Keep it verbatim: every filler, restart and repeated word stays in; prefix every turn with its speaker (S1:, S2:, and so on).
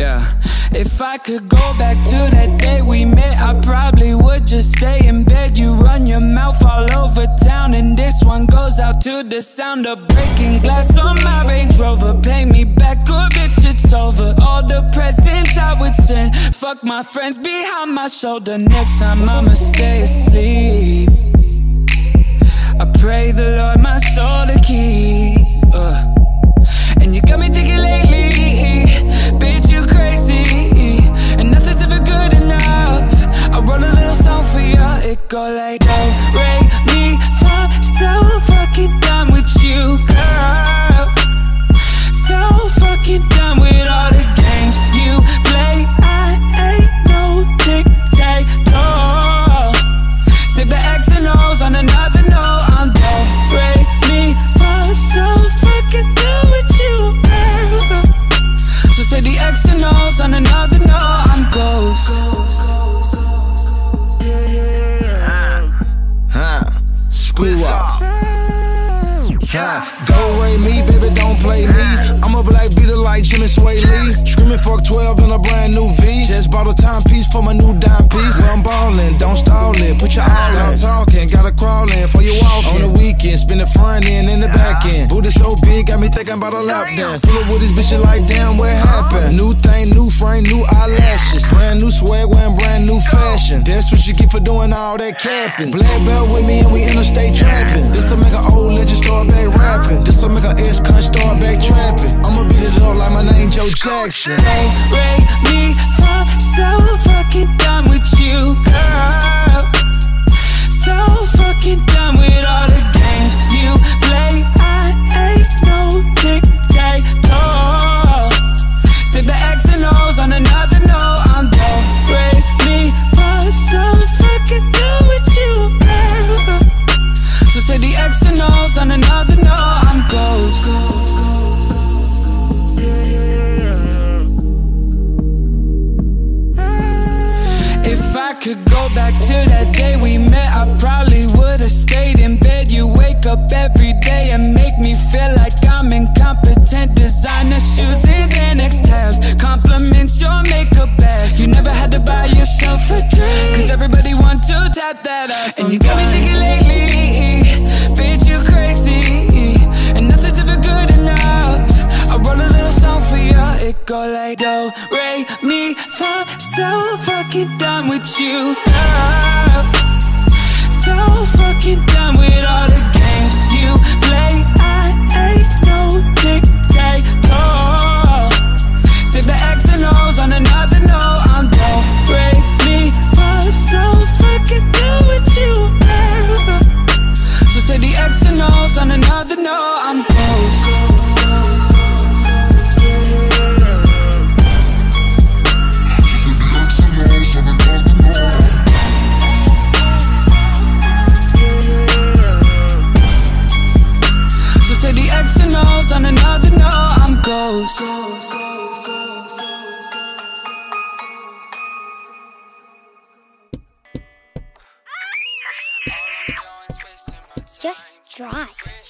S1: Yeah. If I could go back to that day we met, I probably would just stay in bed. You run your mouth all over town, and this one goes out to the sound of breaking glass on my Range Rover. Pay me back or bitch, it's over. All the presents I would send, fuck my friends behind my shoulder. Next time I'ma stay asleep. I pray the Lord my soul to keep. uh. And you got me thinking lately, bitch, you crazy, and nothing's ever good enough. I wrote a little song for you, it go like do, re, mi, fa. So fucking done with you, girl. So fucking done with all the games you play. I ain't no tic-tac-toe. Save the X and O's on another note. I'm do, re, mi, fa. So fucking done with you, girl. So say the X and O's on another note. I'm ghost.
S2: Huh, screw up. Huh, don't rate me, baby, don't play me. I'm a black beater like Jimmy Sway Lee. Screaming fuck twelve in a brand new V. Just bought a timepiece for my new dime piece. Well, I'm ballin', don't stall it, put your all in. Stop talking, gotta crawl in for you walking. On the weekend, spin the front end and the back end. Booty so big, got me thinking about a lap dance. Pull up with this bitch like, damn, what happened? New thing, new frame, new eyelashes. Brand new swag, wearing brand new fashion. That's what you get for doing all that capping. Blackbear with me and we interstate trapping. This'll make an old legend start back rapping. This'll make an ex-cunt start back trapping. I'ma beat it up like my name Joe Jackson.
S1: Ray, Ray, me, fa. So fucking done with you, girl. So fucking done with all the games you play. I ain't no tic-tac-toe. Save the X and O's on another note. I'm do, re, mi, fa. So fucking done with you, girl. So say the X and O's on another note. I'm ghost. If I could go back to that day we met, I probably would've stayed in bed. You wake up every day and make me feel like I'm incompetent. Designer shoes and X tabs, compliments your makeup bag. You never had to buy yourself a drink, cause everybody want to tap that ass. And you got me thinking lately, bitch, you crazy, and nothing's ever good enough. I wrote a little song for you, it go like do, re, mi, fa. So fucking done with you, girl. So fucking done with all the games you play. I ain't no tic-tac-toe. Save the X and O's on another note. I'm do, re, mi, fa. So fucking done with you, girl. So say the X and O's on another note. I'm ghost. On another note, I'm ghost.
S3: Just drive.